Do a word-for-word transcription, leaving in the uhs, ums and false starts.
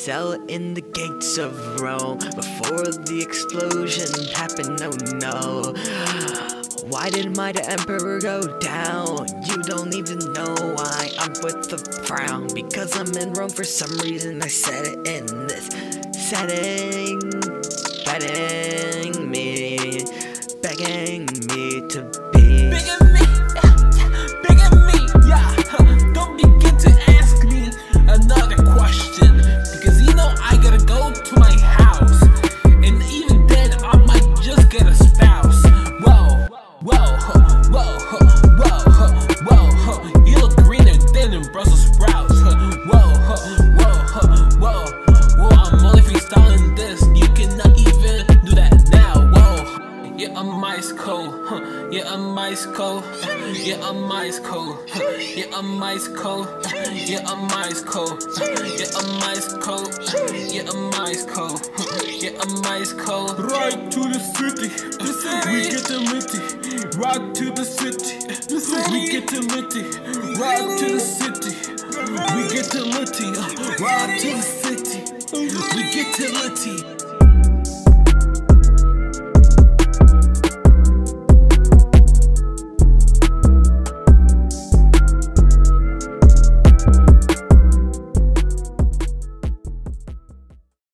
cell in the gates of Rome before the explosion happened. Oh no. Why did my emperor go down? You don't even know why I'm with the frown. Because I'm in Rome for some reason. I said it in this setting, begging me, begging me to be. Begging me, begging me, yeah. Don't begin to ask me another question, because you know I gotta go to my house, and even then I might just get a spouse. Whoa, whoa, whoa, whoa, whoa, you look greener than in Brussels sprouts. Whoa, whoa, whoa, whoa, I'm only freestyling this. You cannot even do that now. Whoa, yeah, I'm ice cold. Yeah, I'm ice cold. Yeah, I'm ice cold. Yeah, I'm ice cold. Yeah, I'm ice cold. Yeah, I'm ice cold. Yeah, I'm ice cold. Yeah, I'm ice cold. Right to the city, we get the litty. Right to the city, we get the litty. Right to the city, we get the litty. Right to the city, we get the litty.